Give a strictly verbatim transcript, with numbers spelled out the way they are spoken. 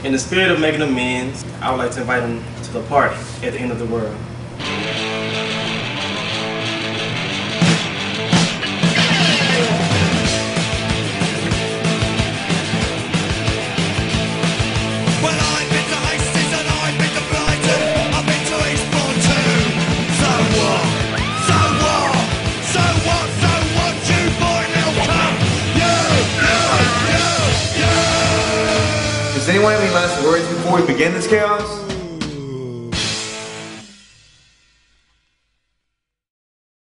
In the spirit of making amends, I would like to invite him to the party at the end of the world. Well, I've been to Hastings and I've been to Brighton, I've been to Eastbourne too. So what? So what? So what? So what? You boy, now come. You, you, you, you. Does anyone have any last words before we begin this chaos?